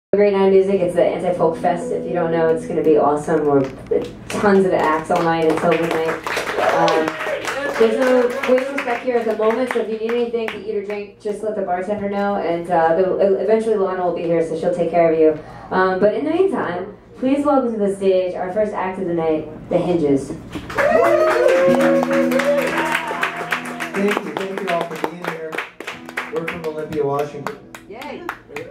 Great Night of Music. It's the Anti-Folk Fest. If you don't know, it's going to be awesome. We're tons of acts all night until midnight. There's no waiting back here at the moment, so if you need anything to eat or drink, just let the bartender know, and eventually Lana will be here, so she'll take care of you. But in the meantime, please welcome to the stage our first act of the night, The Hinges. Thank you all for being here. We're from Olympia, Washington. Yay!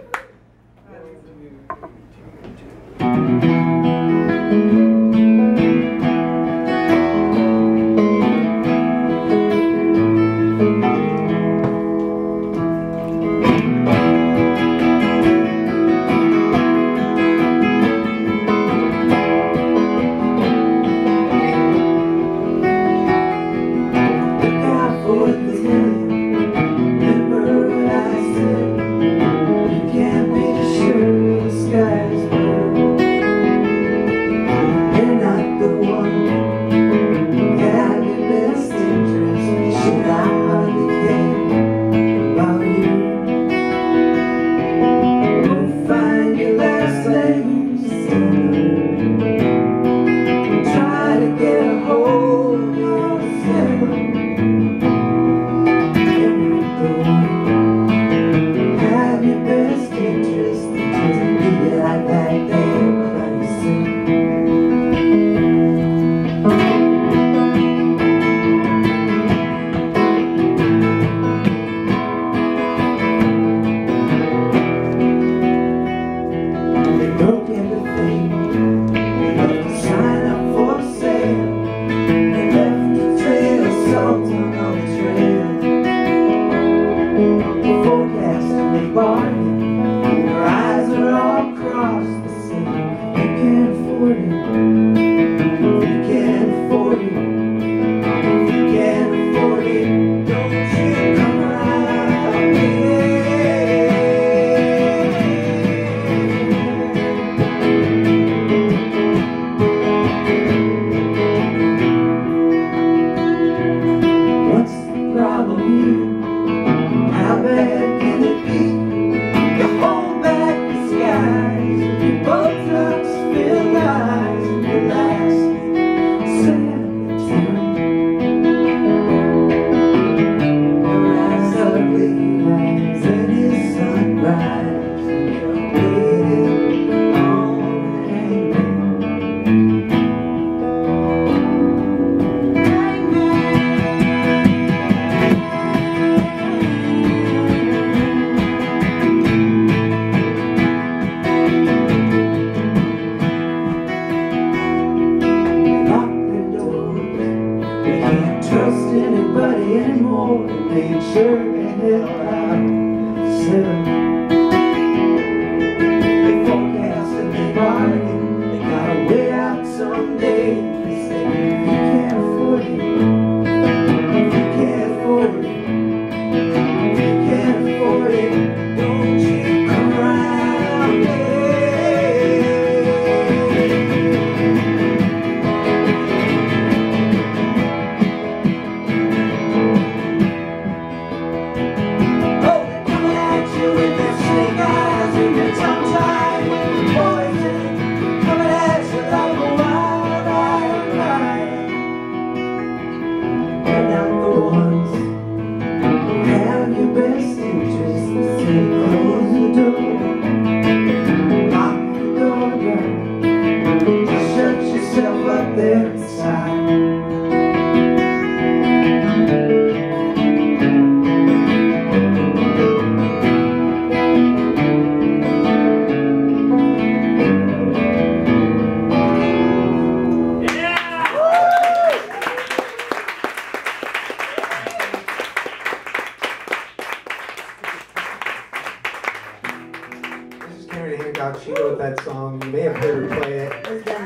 She wrote that song. You may have heard her play it.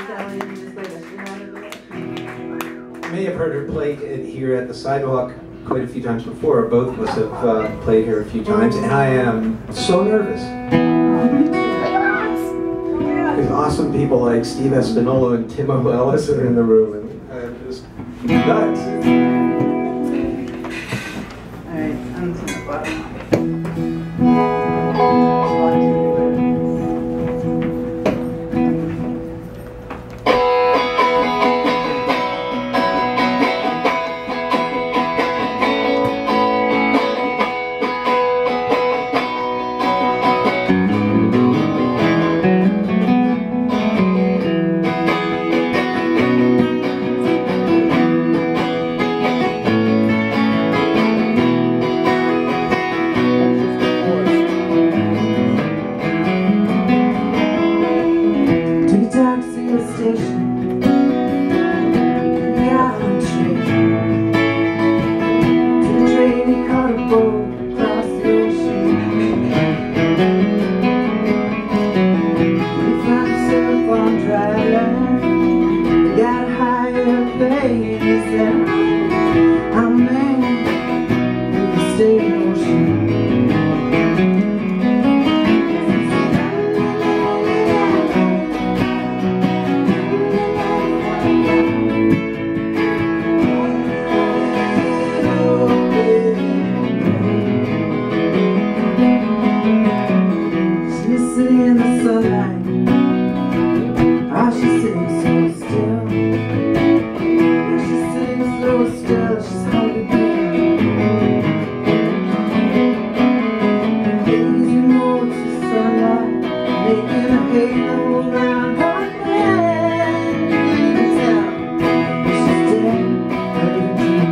You may have heard her play it here at the Sidewalk quite a few times before. Both of us have played here a few times, and I am so nervous. There's awesome people like Steve Espinolo and Timo Ellis are in the room, and I'm just nuts. All right, I'm just gonna bottom. sitting in the sunlight. Ah, she's sitting so still. Ah, she's sitting so still. She's hardly breathing. Hazy motes of sunlight making a halo around her head. You can tell she's dead, but in a dream.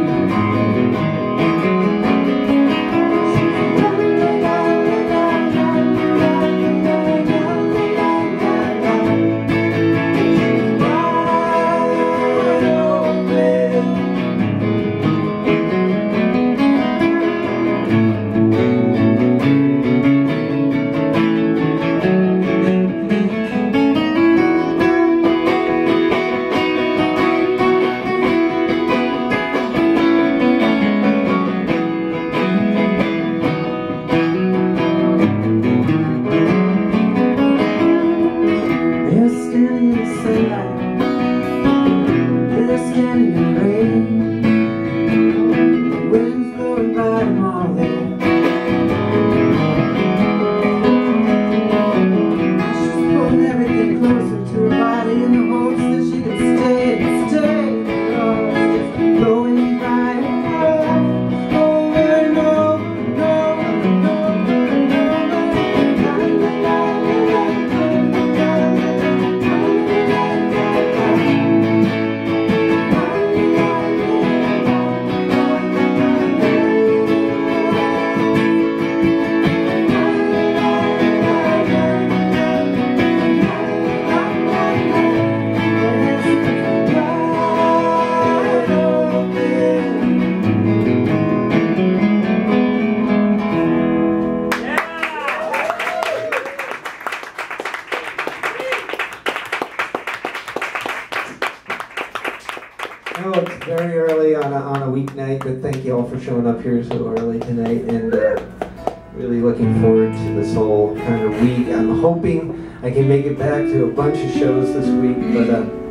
know it's very early on a weeknight, but thank you all for showing up here so early tonight, and really looking forward to this whole kind of week. I'm hoping I can make it back to a bunch of shows this week, but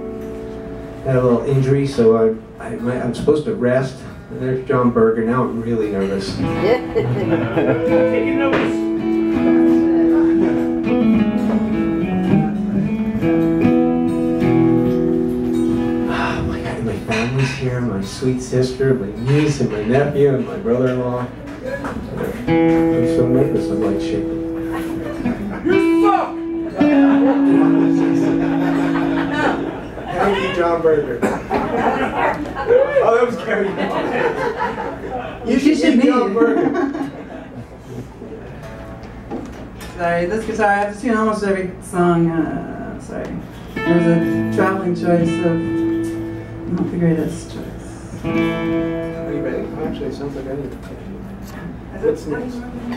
had a little injury, so I'm supposed to rest. And there's John Berger. Now I'm really nervous. Taking notice. My family's here, my sweet sister, my niece, and my nephew, and my brother-in-law. I'm so nervous, I'm like shaking. You suck! Thank you, John Berger. Oh, that was Gary. You should meet John Berger. Sorry, this guitar, I have to tune almost every song. Sorry. There's a traveling choice of not the greatest choice. Are you ready? Actually, it sounds like I need to take you. What's next?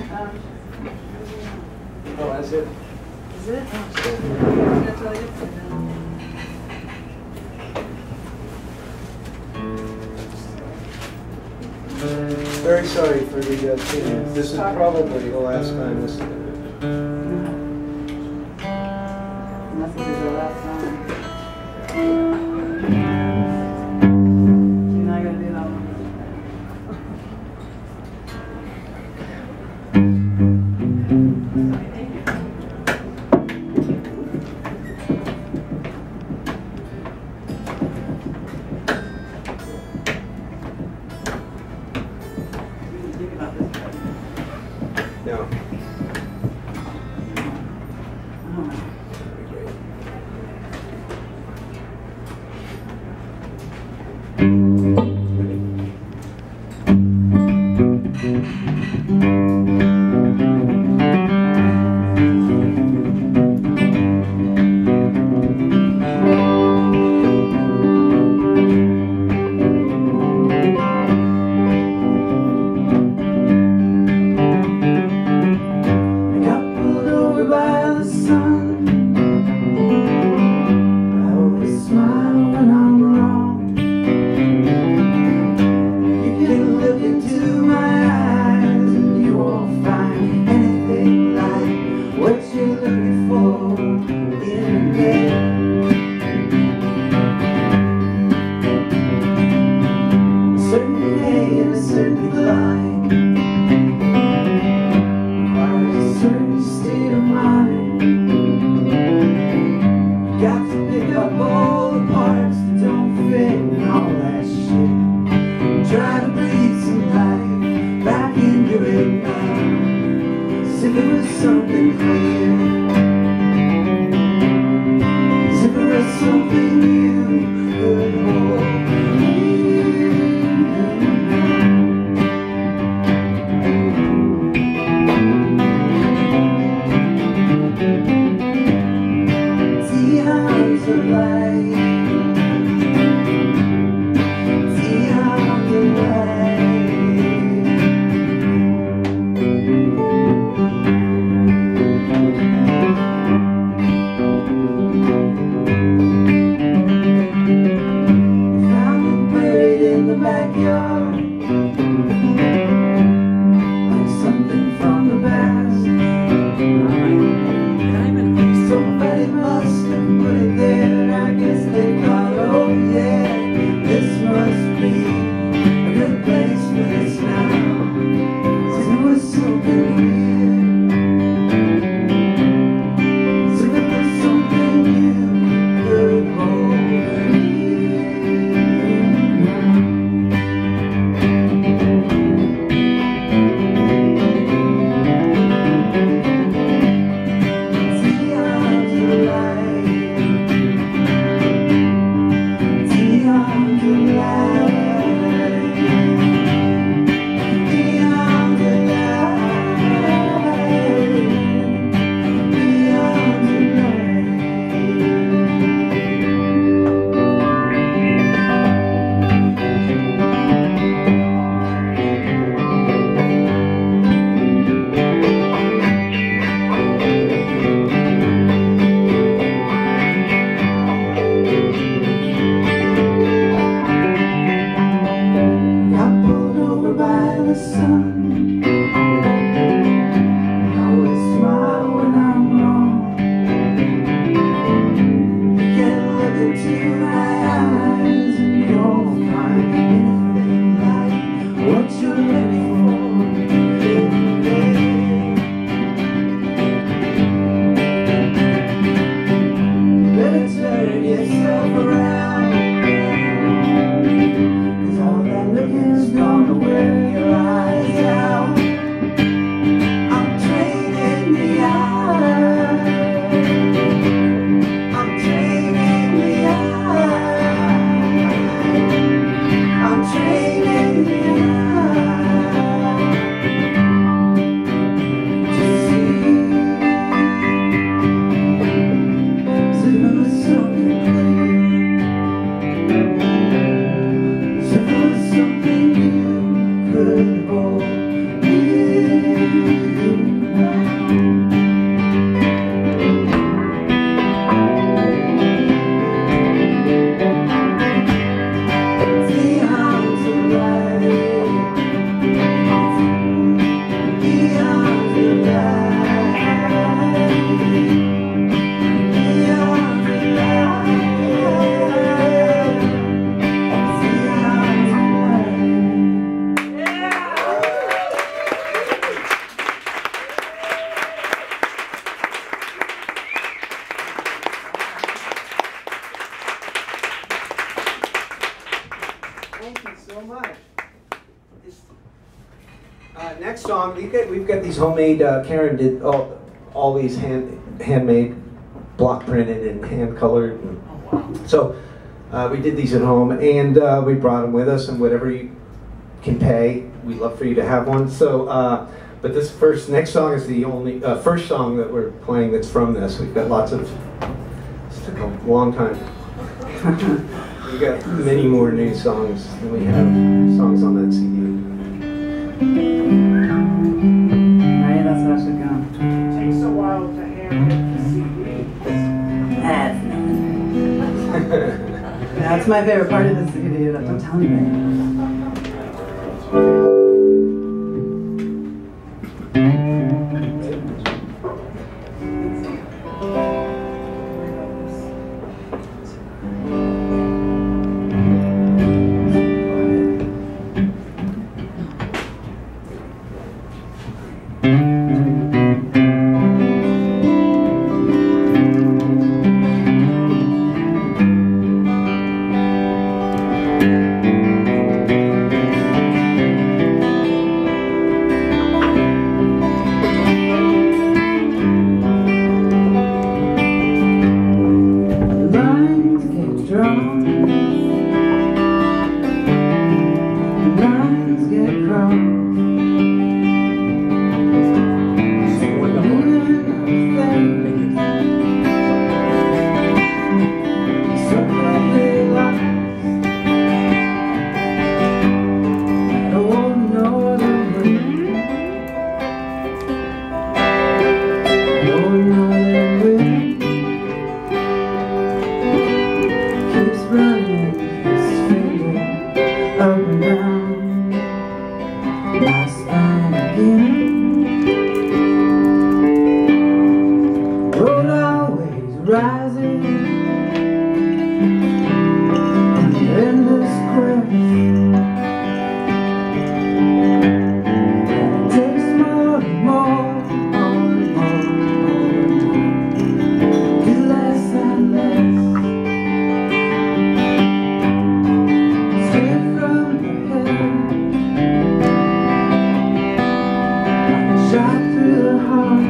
Oh, that's it. Is it? Oh, Very sorry for the tuning. This is probably the last time this is going to be. Unless this is the last song. You're not going to do that one. No. Oh. Next song, we've got these homemade, Karen did all these handmade, block printed and hand colored. So we did these at home, and we brought them with us, and whatever you can pay, we'd love for you to have one. So, but this next song is the only, first song that we're playing that's from this. We've got lots of, it took a long time. We've got many more new songs than we have songs on that CD. Right, that's what I should go. Takes a while to hand the CD. That's my favorite part of the CD. Don't tell anybody. rising in the endless quest. And it takes more and more and more, get less and less. Straight from the head, like a shot through the heart.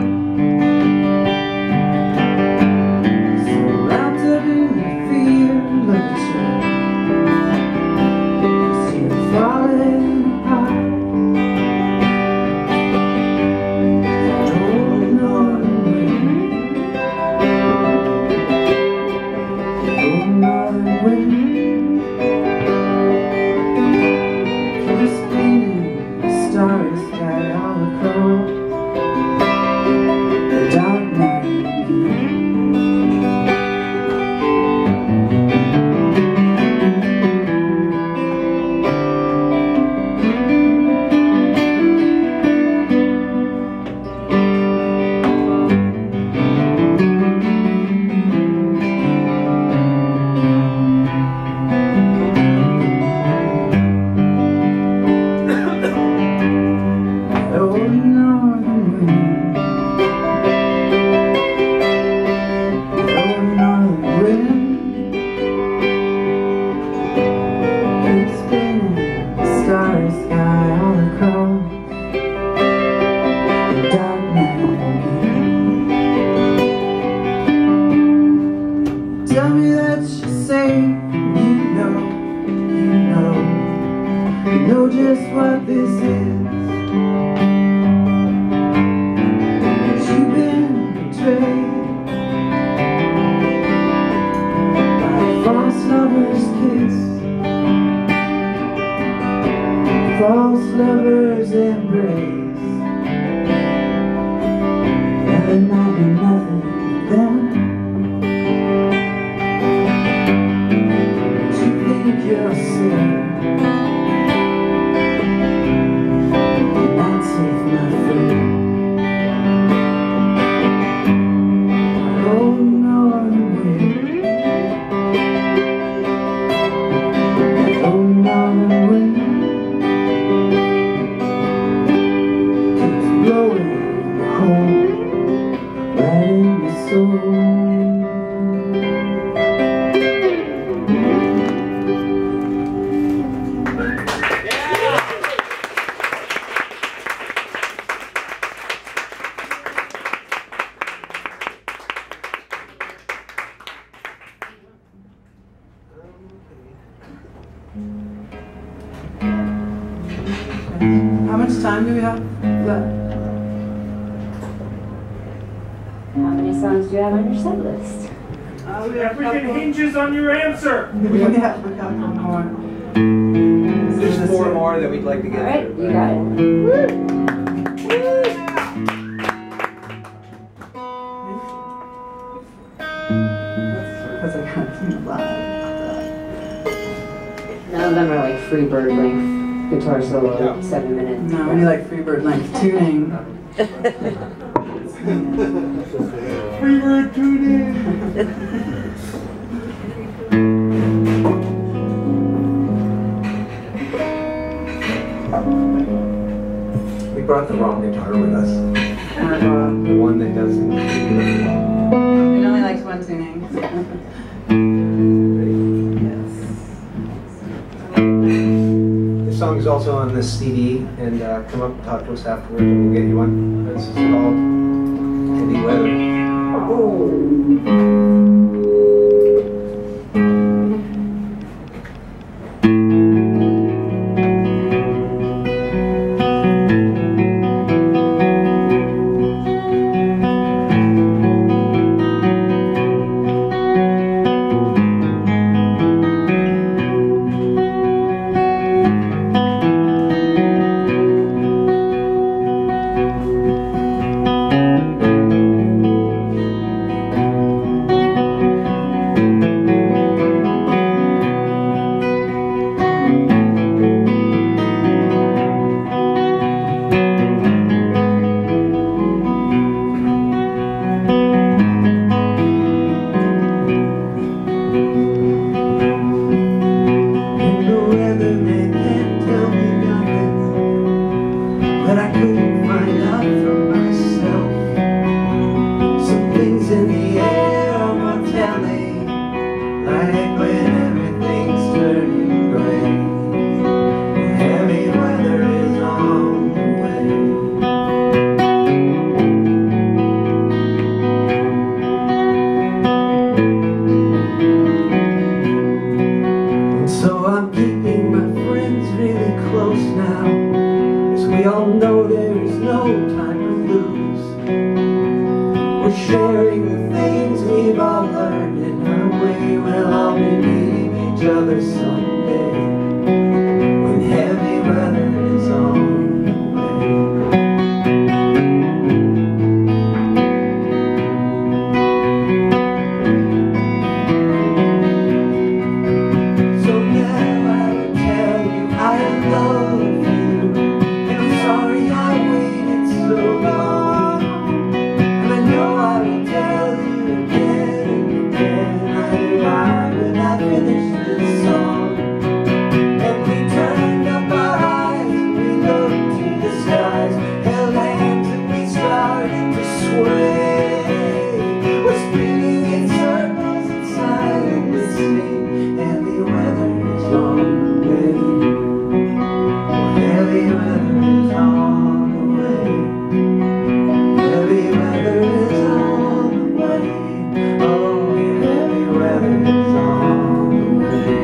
Starry sky all across the dark night. Starry sky all across the dark night again. Tell me that you're safe, you know just what this is. That you've been betrayed by a false lover's kiss, false lover's embrace, and there might be nothing then. But you think you're safe. You're not safe, my friend. Oh, northern wind, oh, northern wind, blowing home right in the soul. How much time do we have left? How many songs do you have on your set list? We have a Everything couple. hinges on your answer. We have a couple more. There's 4 more that we'd like to get All right, through. you got it. Because I got to live. None of them are like Freebird length guitar solo, No. 7 minutes. No, we need like Freebird length tuning. Freebird tuning. We brought the wrong guitar with us. The one that doesn't. It only likes one tuning. The song is also on this CD, and come up and talk to us afterwards, and we'll get you one. This is called Heavy Weather. like when everything's turning gray. Heavy weather is on the way. And so I'm keeping my friends really close now, as we all know there is no time to lose. We're sharing the things we've all learned in our way. We'll all be meeting each other someday, when heavy weather is on the way. So now I will tell you I love you, and I'm sorry I waited so long. And I know I will tell you again and again, I do when I finish this song. And we turned up our eyes and we looked to the skies, held hands and we started to sway. We're spinning in circles and silently sing, heavy weather is on the way. Heavy weather is on the way. Heavy weather is on the way. Oh, heavy weather is on the way.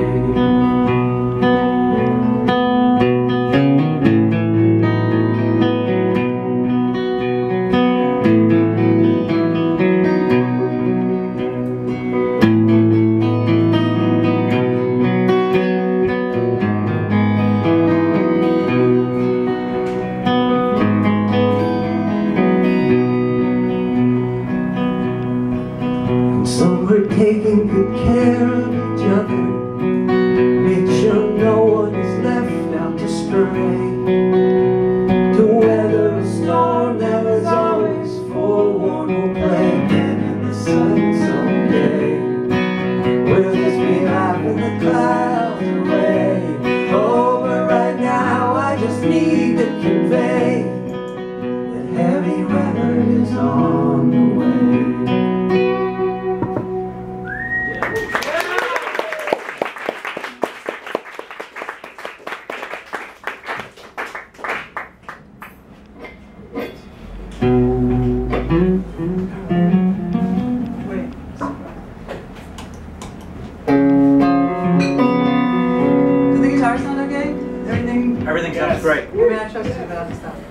And so we're taking good care of each other, make sure no one is left out to stray, to weather a storm that was always forewarned. We'll play again in the sun someday. We'll just be laughing the clouds away. Oh, but right now I just need to convey that heavy weather is on the way. Does the guitar sound okay? Everything? Everything sounds great. I mean, I trust you, but I'll just stop.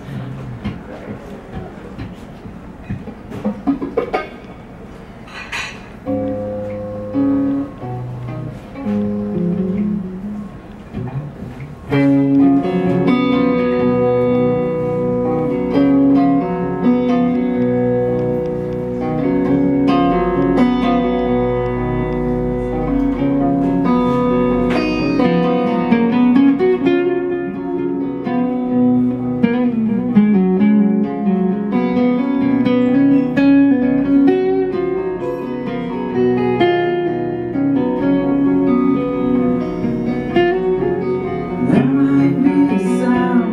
There might be a sound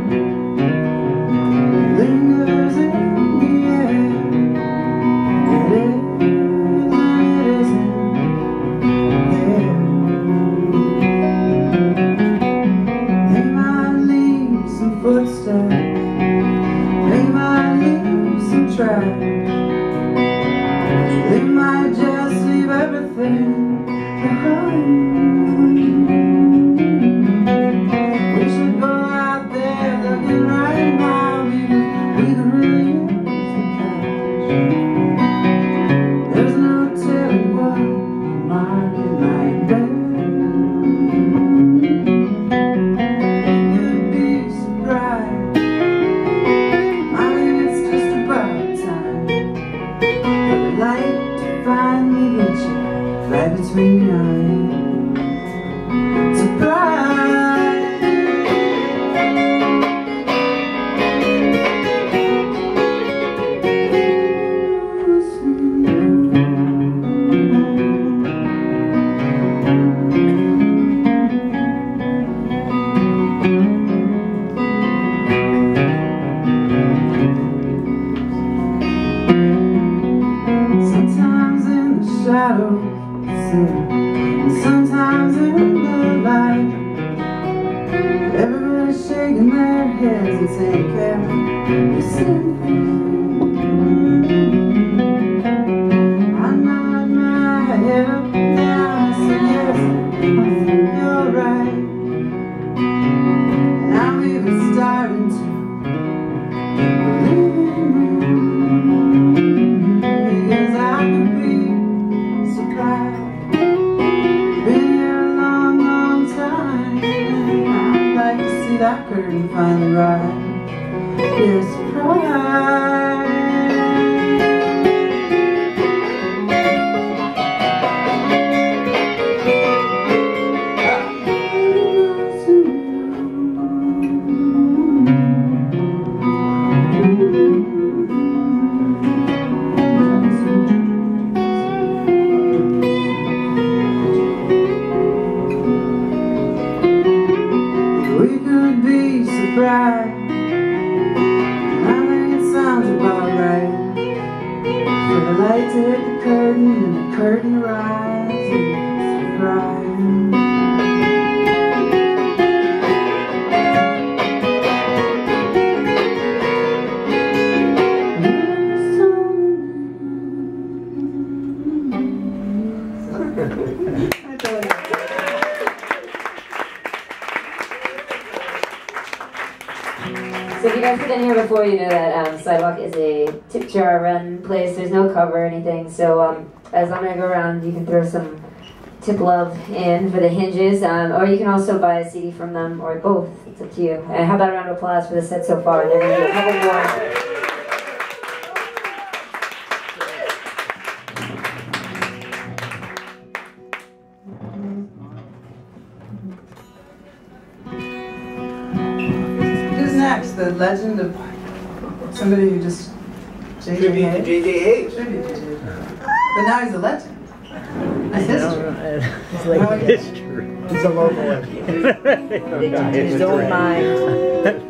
lingers in the air. It isn't there. They might leave some footsteps, they might leave some tracks, they might just leave everything behind. We should go out there looking right now, because we could really use the cash. There's no telling what might be like there. You'd be surprised. I think it's just about time for the light to finally hit you right between your eyes. Surprise! Sometimes in the shadows, hanging their heads and saying, "Karen, you said I nod my head up and down. I say, yes, I think you're right. And I'm even starting to believe in you, because I could be surprised. Been here a long, long time, and I'd like to see that curtain finally rise. You're surprised. We could be surprised. I think it sounds about right. For the light to hit the curtain and the curtain to rise and surprise. So if you guys have been here before, you know that Sidewalk is a tip jar run place. There's no cover or anything. So as I'm going to go around, you can throw some tip love in for the Hinges. Or you can also buy a CD from them, or both. It's up to you. And how about a round of applause for the set so far? And then we'll do a couple more. Who's next? The legend of somebody who just J.J. Tribute to Hayes? J.J. Hayes. Tribute to J.J. But now he's a legend. A history. It's like history. It's a local one. His own mind.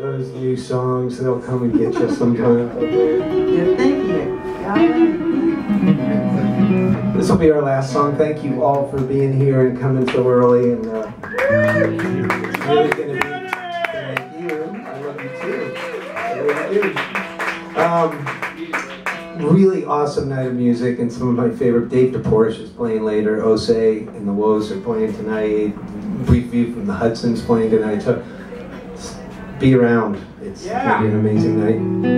those new songs, they'll come and get you sometime. Yeah, thank you. This will be our last song. Thank you all for being here and coming so early. And it's really going to be. Thank you. I love you too. I really do. Really awesome night of music and some of my favorite. Dave DePorche is playing later. Osei and the Woes are playing tonight. Brief View from the Hudson's playing tonight. So be around. It's going to be an amazing night.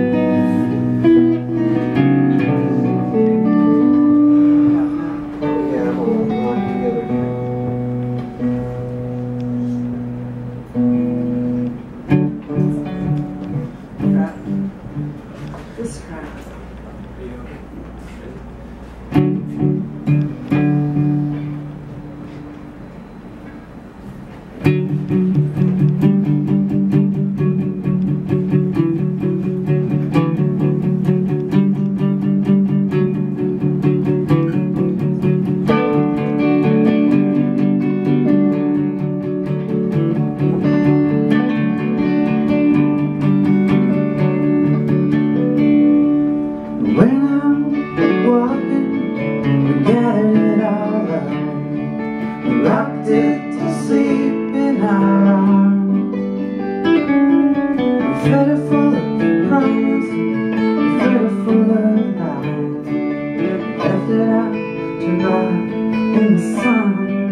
This crowd. Rocked it to sleep in our arms. We fed it full of promise, we fed it full of lies. Left it out to rot in the sun.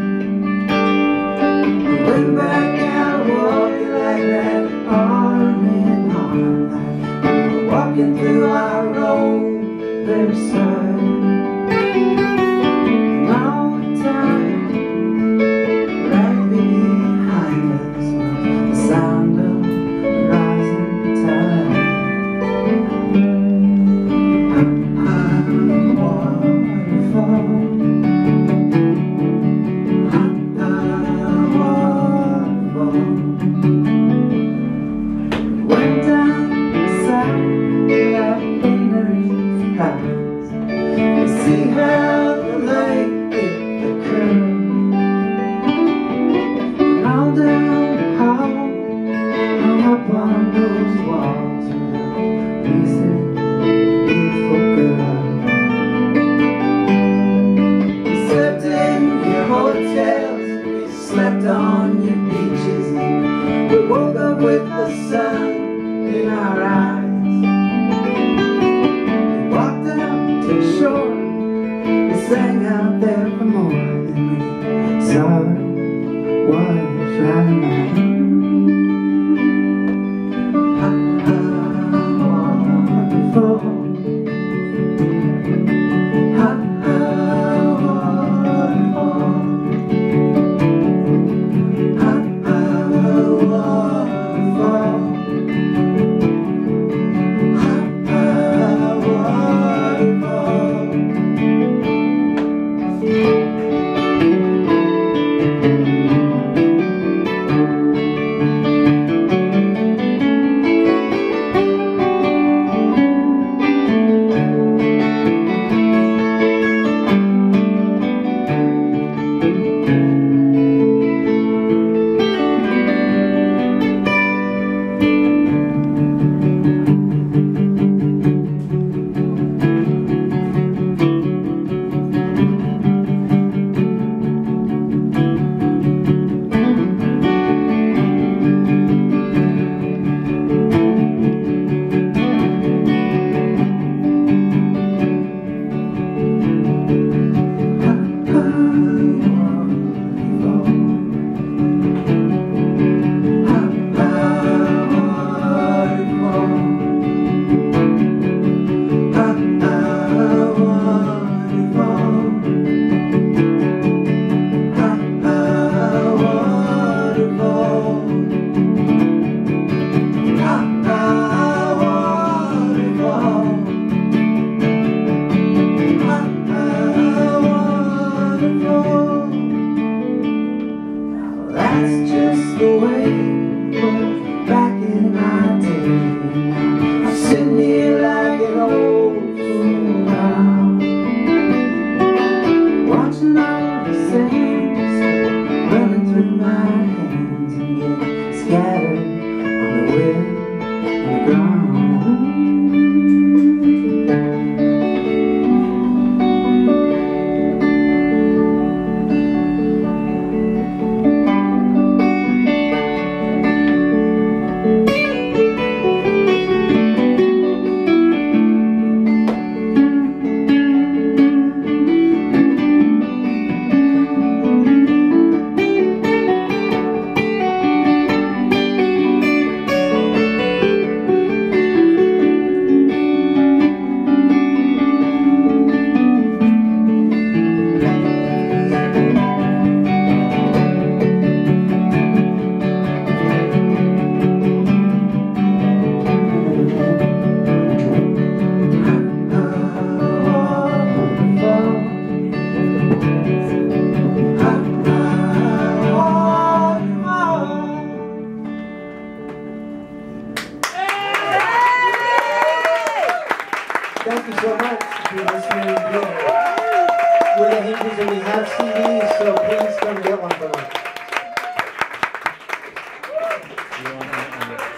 We went back out walking like that, arm in arm, like we were walking through our own very side. Thank you so much for listening. We're the Hinges and we have CDs, so please come get one from us. You want to-